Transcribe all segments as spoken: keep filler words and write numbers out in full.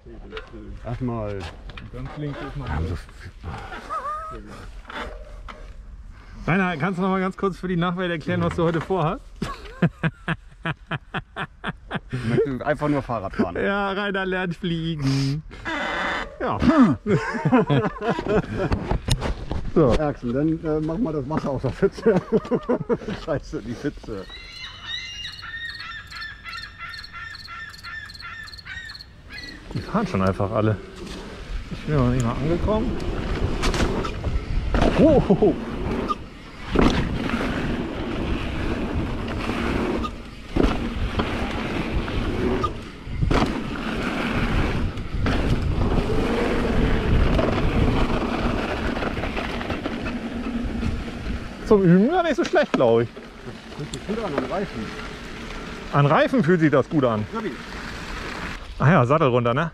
Erstmal. Ganz links ist noch. Also, Rainer, kannst du noch mal ganz kurz für die Nachwelt erklären, was du heute vorhast? ich möchte einfach nur Fahrrad fahren. Ja, Rainer lernt fliegen. Ja. So. Axel, dann äh, mach mal das Wasser aus der Pfütze. Scheiße, die Pfütze. Die fahren schon einfach alle. Ich bin noch nicht mal angekommen. Oh, oh, oh. Zum Üben gar nicht so schlecht, glaube ich. Das fühlt sich gut an, an Reifen. An Reifen fühlt sich das gut an. Ach ja, Sattel runter, ne?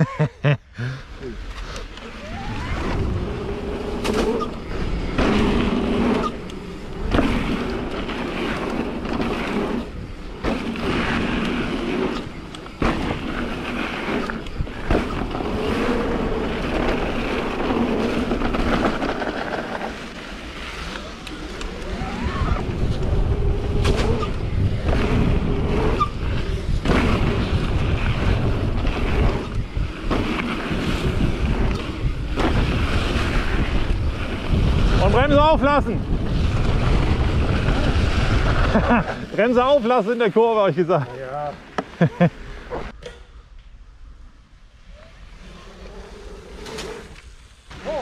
Bremse auflassen! Bremse auflassen in der Kurve, habe ich gesagt. Ja. Oh.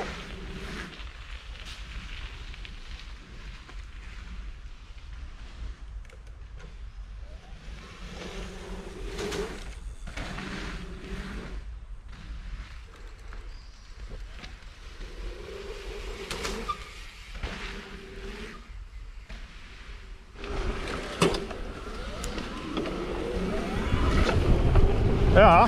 Ja.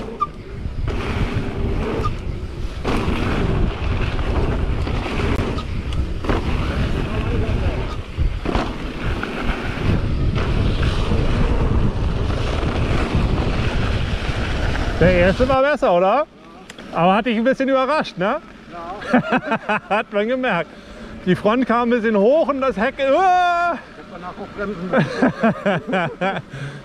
Der erste war besser, oder? Aber hat dich ein bisschen überrascht, ne? Ja. Hat man gemerkt. Die Front kam ein bisschen hoch und das Heck... Uh! Jetzt danach auch bremsen.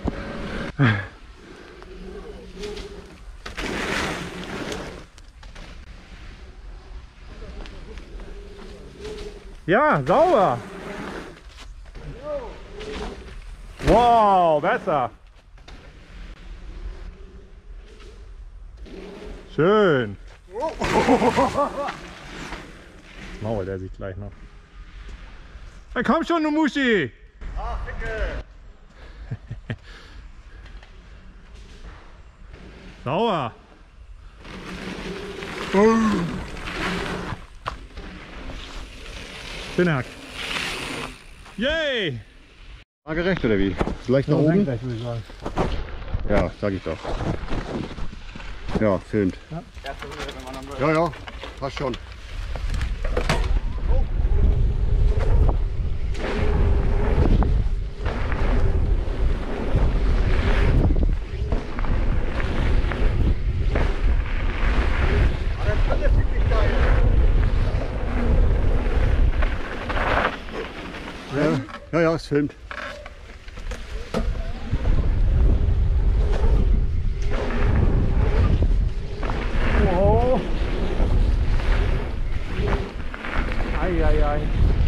Ja, sauber. Wow, besser. Schön. Maul, der sieht gleich noch. Dann komm schon, du Muschi. Ach, dicke. Sauber. Schöner. Yay! Waagerecht oder wie? Vielleicht nach oben? Gleich, würde ich sagen. Ja, sag ich doch. Ja, filmt. Ja, ja, ja, passt schon. Ja, ja, es filmt. Oh. Ei, ei, ei.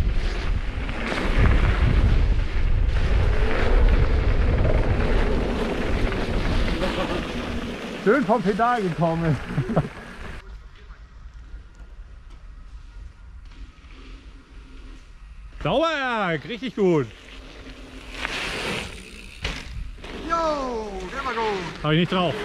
Schön vom Pedal gekommen. Sauber, Jörg, richtig gut. Jo, der war gut. Hab ich nicht drauf.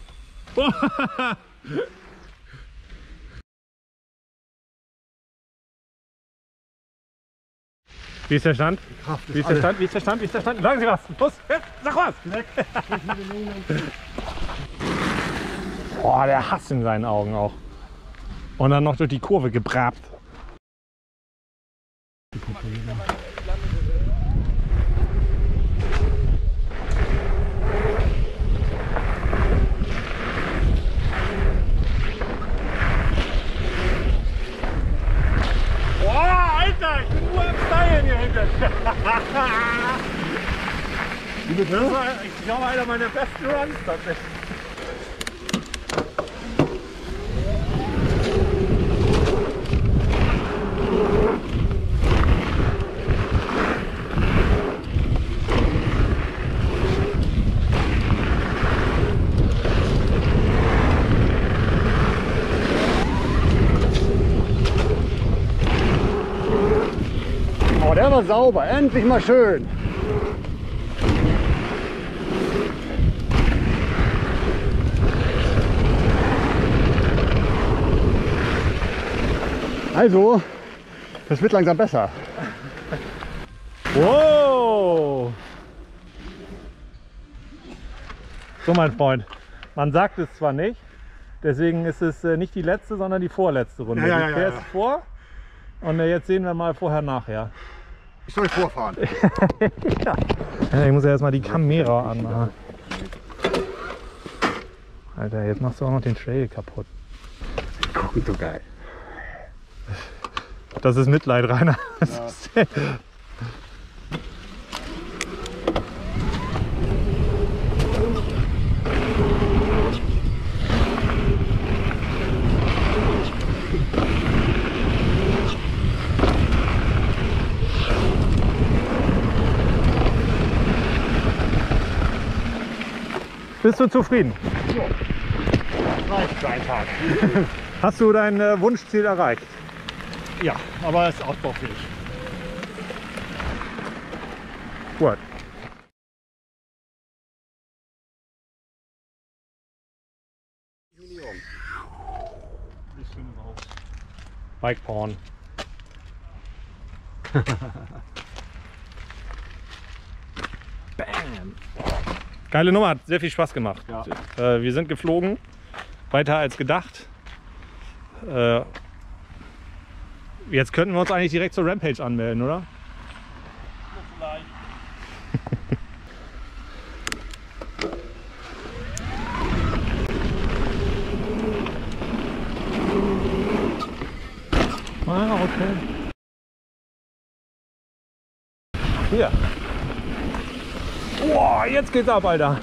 Wie ist der Stand? Wie ist der Stand? Wie ist der Stand? Wie ist der Stand? Sagen Sie was! Los! Sag was! Boah, der Hass in seinen Augen auch. Und dann noch durch die Kurve gebrabt. Das war, ich glaube, einer meiner besten Runs tatsächlich. Oh, der war sauber, endlich mal schön. Also, das wird langsam besser. Wow! So, mein Freund, man sagt es zwar nicht, deswegen ist es äh, nicht die letzte, sondern die vorletzte Runde. Ja, ja, du ja, fährst ja. vor und äh, jetzt sehen wir mal vorher, nachher. Ich soll vorfahren. Ja. Ja, ich muss ja erstmal die Kamera anmachen. Alter, jetzt machst du auch noch den Trail kaputt. Gucken, so geil. Das ist Mitleid, Rainer. Das Ja. ist Bist du zufrieden? Reicht für einen Tag. Hast du dein äh, Wunschziel erreicht? Ja, aber es ist ausbaufähig. Gut. Bike Porn. Bam. Geile Nummer, hat sehr viel Spaß gemacht. Ja. Äh, wir sind geflogen, weiter als gedacht. Äh, jetzt könnten wir uns eigentlich direkt zur Rampage anmelden, oder? Ah, okay. Hier. Boah, jetzt geht's ab, Alter.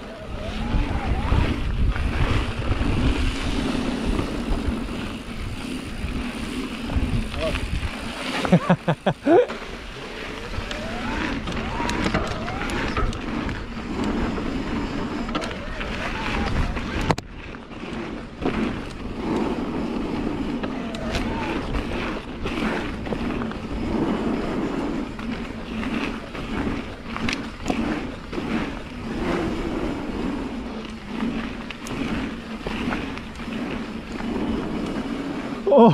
Oh,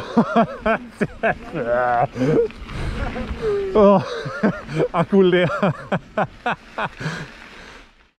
oh. Akku leer.